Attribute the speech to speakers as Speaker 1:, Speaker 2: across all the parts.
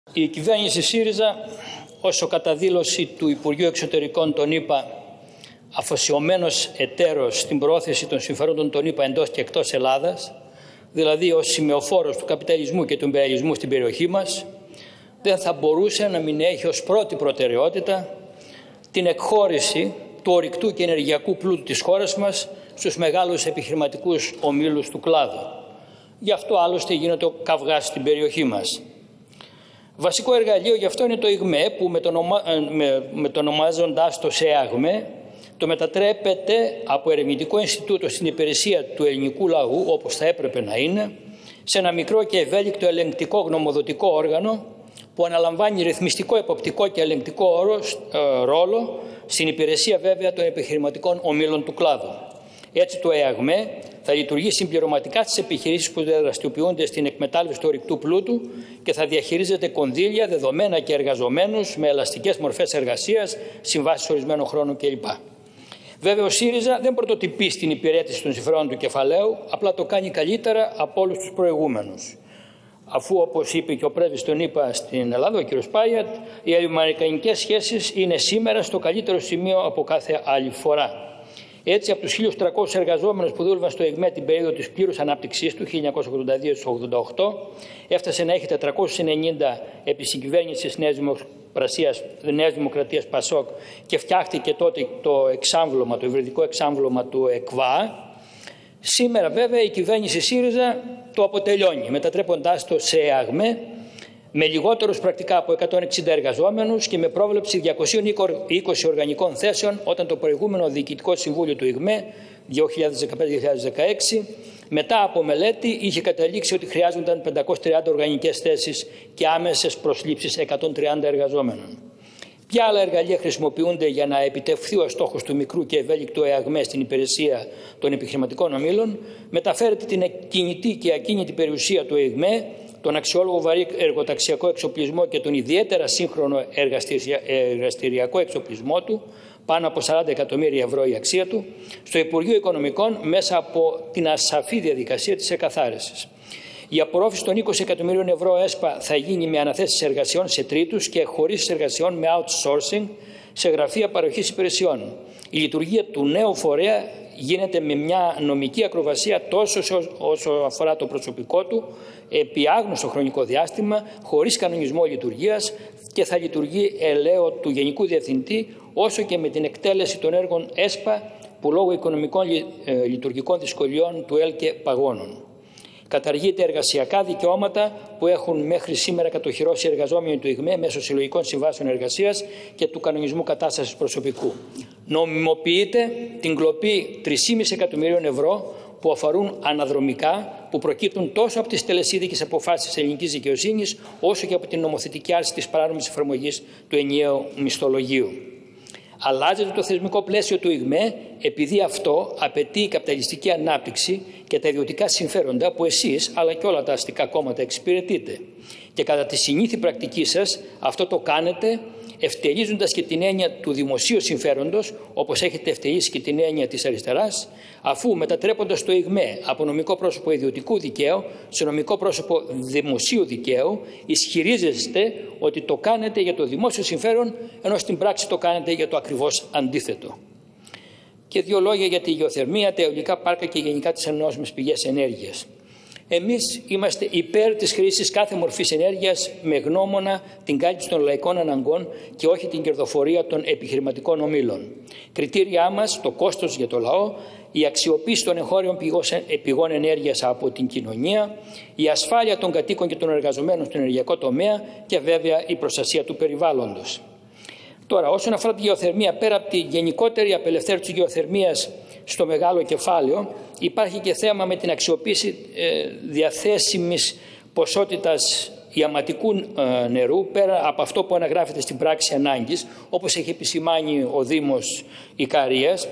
Speaker 1: Η κυβέρνηση ΣΥΡΙΖΑ, όσο κατά δήλωση του Υπουργείου Εξωτερικών των ΗΠΑ, αφοσιωμένος εταίρος στην προώθηση των συμφερόντων των ΗΠΑ εντός και εκτός Ελλάδας, δηλαδή ως σημεοφόρος του καπιταλισμού και του ιμπεριαλισμού στην περιοχή μας, δεν θα μπορούσε να μην έχει ως πρώτη προτεραιότητα την εκχώρηση του ορυκτού και ενεργειακού πλούτου της χώρας μας στους μεγάλους επιχειρηματικούς ομίλους του κλάδου. Γι' αυτό άλλωστε γίνεται ο καυγάς στην περιοχή μας. Βασικό εργαλείο γι' αυτό είναι το ΙΓΜΕ, που μετονομάζοντας το σε ΑΓΜΕ, το μετατρέπεται από ερευνητικό Ινστιτούτο στην υπηρεσία του ελληνικού λαού, όπως θα έπρεπε να είναι, σε ένα μικρό και ευέλικτο ελεγκτικό γνωμοδοτικό όργανο που αναλαμβάνει ρυθμιστικό, εποπτικό και ελεγκτικό ρόλο στην υπηρεσία βέβαια των επιχειρηματικών ομίλων του κλάδου. Έτσι το ΕΑΓΜΕ θα λειτουργεί συμπληρωματικά στις επιχειρήσεις που δραστηριοποιούνται στην εκμετάλλευση του ορυκτού πλούτου και θα διαχειρίζεται κονδύλια, δεδομένα και εργαζομένους με ελαστικές μορφές εργασίας, συμβάσεις ορισμένου χρόνου κλπ. Βέβαια, ο ΣΥΡΙΖΑ δεν πρωτοτυπεί στην υπηρέτηση των συμφερόντων του κεφαλαίου, απλά το κάνει καλύτερα από όλους τους προηγούμενους. Αφού, όπως είπε και ο πρέσβης των ΗΠΑ στην Ελλάδα, ο κ. Σπάγιατ, οι ελληνοαμερικανικές σχέσεις είναι σήμερα στο καλύτερο σημείο από κάθε άλλη φορά. Έτσι, από τους 1.300 εργαζόμενους που δούλευαν στο ΕΓΜΕ την περίοδο της πλήρους ανάπτυξής του, 1982-1988, έφτασε να έχει 490 επί συγκυβέρνησης Νέας Δημοκρατίας ΠΑΣΟΚ και φτιάχτηκε τότε το εξάμβλωμα, το υβριδικό εξάμβλωμα του ΕΚΒΑ. Σήμερα βέβαια η κυβέρνηση ΣΥΡΙΖΑ το αποτελειώνει, μετατρέποντάς το σε ΑΓΜΕ, με λιγότερους πρακτικά από 160 εργαζόμενους και με πρόβλεψη 220 οργανικών θέσεων, όταν το προηγούμενο Διοικητικό Συμβούλιο του ΙΓΜΕ 2015-2016 μετά από μελέτη είχε καταλήξει ότι χρειάζονταν 530 οργανικές θέσεις και άμεσες προσλήψεις 130 εργαζόμενων. Ποια άλλα εργαλεία χρησιμοποιούνται για να επιτευχθεί ο στόχος του μικρού και ευέλικτου ΕΑΓΜΕ στην υπηρεσία των επιχειρηματικών ομίλων? Μεταφέρεται την κινητή και ακίνητη περιουσία του ΕΓΜΕ, τον αξιόλογο βαρύ εργοταξιακό εξοπλισμό και τον ιδιαίτερα σύγχρονο εργαστηριακό εξοπλισμό του, πάνω από 40 εκατομμύρια ευρώ η αξία του, στο Υπουργείο Οικονομικών μέσα από την ασαφή διαδικασία της εκαθάρισης. Η απορρόφηση των 20 εκατομμυρίων ευρώ ΕΣΠΑ θα γίνει με αναθέσεις εργασιών σε τρίτους και χωρίς εργασιών με outsourcing σε γραφεία παροχής υπηρεσιών. Η λειτουργία του νέου φορέα γίνεται με μια νομική ακροβασία τόσο όσο αφορά το προσωπικό του, επί άγνωστο χρονικό διάστημα, χωρίς κανονισμό λειτουργίας, και θα λειτουργεί ελαίο του Γενικού Διευθυντή, όσο και με την εκτέλεση των έργων ΕΣΠΑ που λόγω οικονομικών λειτουργικών δυσκολιών του ΕΛΚΕ παγώνουν. Καταργείται εργασιακά δικαιώματα που έχουν μέχρι σήμερα κατοχυρώσει οι εργαζόμενοι του ΙΓΜΕ μέσω συλλογικών συμβάσεων εργασίας και του κανονισμού κατάστασης προσωπικού. Νομιμοποιείται την κλοπή 3,5 εκατομμυρίων ευρώ που αφορούν αναδρομικά, που προκύπτουν τόσο από τις τελεσίδικες αποφάσεις της ελληνικής δικαιοσύνης, όσο και από την νομοθετική άρση της παράνομης εφαρμογής του ενιαίου μισθολογίου. Αλλάζεται το θεσμικό πλαίσιο του ΙΓΜΕ επειδή αυτό απαιτεί η καπιταλιστική ανάπτυξη και τα ιδιωτικά συμφέροντα που εσείς αλλά και όλα τα αστικά κόμματα εξυπηρετείτε. Και κατά τη συνήθη πρακτική σας αυτό το κάνετε ευτελίζοντας και την έννοια του δημοσίου συμφέροντος, όπως έχετε ευτελίσει και την έννοια της αριστεράς, αφού μετατρέποντας το ΙΓΜΕ από νομικό πρόσωπο ιδιωτικού δικαίου σε νομικό πρόσωπο δημοσίου δικαίου, ισχυρίζεστε ότι το κάνετε για το δημόσιο συμφέρον, ενώ στην πράξη το κάνετε για το ακριβώς αντίθετο. Και δύο λόγια για τη γεωθερμία, τα αιωλικά πάρκα και γενικά τις ανανεώσιμες πηγές ενέργειας. Εμείς είμαστε υπέρ της χρήσης κάθε μορφής ενέργειας με γνώμονα την κάλυψη των λαϊκών αναγκών και όχι την κερδοφορία των επιχειρηματικών ομίλων. Κριτήριά μας, το κόστος για το λαό, η αξιοποίηση των εγχώριων πηγών ενέργειας από την κοινωνία, η ασφάλεια των κατοίκων και των εργαζομένων στον ενεργειακό τομέα και βέβαια η προστασία του περιβάλλοντος. Τώρα, όσον αφορά τη γεωθερμία, πέρα από τη γενικότερη απελευθέρωση της γεωθερμίας στο μεγάλο κεφάλαιο, υπάρχει και θέμα με την αξιοποίηση διαθέσιμης ποσότητας ιαματικού νερού, πέρα από αυτό που αναγράφεται στην πράξη ανάγκης, όπως έχει επισημάνει ο Δήμος Ικαρίας,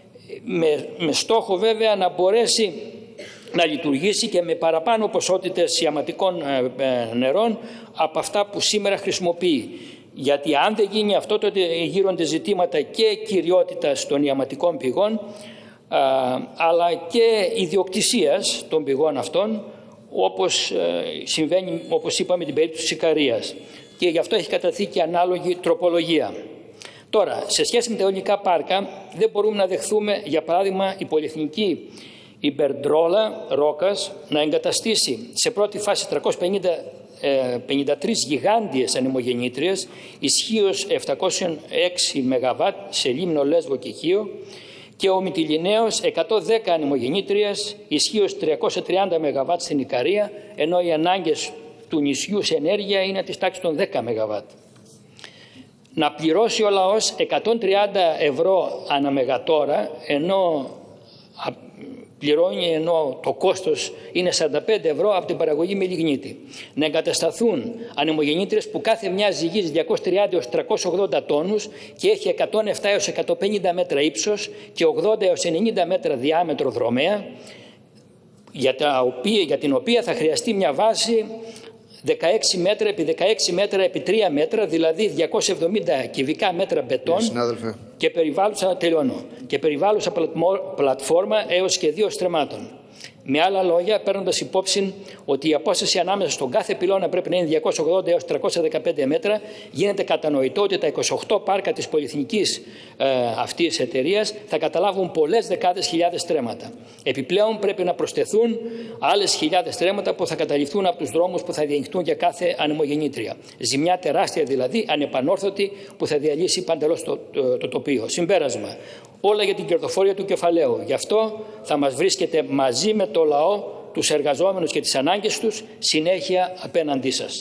Speaker 1: με στόχο βέβαια να μπορέσει να λειτουργήσει και με παραπάνω ποσότητες ιαματικών νερών από αυτά που σήμερα χρησιμοποιεί. Γιατί αν δεν γίνει αυτό, τότε γύρονται ζητήματα και κυριότητας των ιαματικών πηγών, αλλά και ιδιοκτησίας των πηγών αυτών, όπως συμβαίνει, όπως είπαμε, την περίπτωση της Ικαρίας. Και γι' αυτό έχει κατατεθεί και ανάλογη τροπολογία. Τώρα, σε σχέση με τα αιωλικά πάρκα, δεν μπορούμε να δεχθούμε, για παράδειγμα, η πολυεθνική Ιμπερντρόλα Ρόκας να εγκαταστήσει σε πρώτη φάση 353 γιγάντιες ανεμογεννήτριες ισχύως 706 ΜΒ σε Λίμνο, Λέσβο και Χίο, και ο Μυτιληναίος 110 ανεμογεννήτριες ισχύως 330 ΜΒ στην Ικαρία, ενώ οι ανάγκες του νησιού σε ενέργεια είναι της τάξης των 10 ΜΒ. Να πληρώσει ο λαός 130 ευρώ ανά μεγατόρα, ενώ το κόστος είναι 45 ευρώ από την παραγωγή με λιγνίτη. Να εγκατασταθούν ανεμογεννήτριες που κάθε μια ζυγίζει 230 έως 380 τόνους και έχει 107 έως 150 μέτρα ύψος και 80 έως 90 μέτρα διάμετρο δρομέα, για την οποία θα χρειαστεί μια βάση 16 μέτρα επί 16 μέτρα επί 3 μέτρα, δηλαδή 270 κυβικά μέτρα μπετόν και περιβάλλουσα πλατφόρμα έως και 2 στρεμμάτων. Με άλλα λόγια, παίρνοντας υπόψη ότι η απόσταση ανάμεσα στον κάθε πυλώνα πρέπει να είναι 280 έως 315 μέτρα, γίνεται κατανοητό ότι τα 28 πάρκα της πολυεθνικής αυτής εταιρείας θα καταλάβουν πολλές δεκάδες χιλιάδες στρέμματα. Επιπλέον πρέπει να προσθεθούν άλλες χιλιάδες στρέμματα που θα καταληφθούν από τους δρόμους που θα διανοιχτούν για κάθε ανεμογεννήτρια. Ζημιά τεράστια δηλαδή, ανεπανόρθωτη, που θα διαλύσει παντελώς το τοπίο. Συμπέρασμα. Όλα για την κερδοφορία του κεφαλαίου. Γι' αυτό θα μας βρίσκεται μαζί με το λαό, τους εργαζόμενους και τις ανάγκες τους συνέχεια απέναντί σας.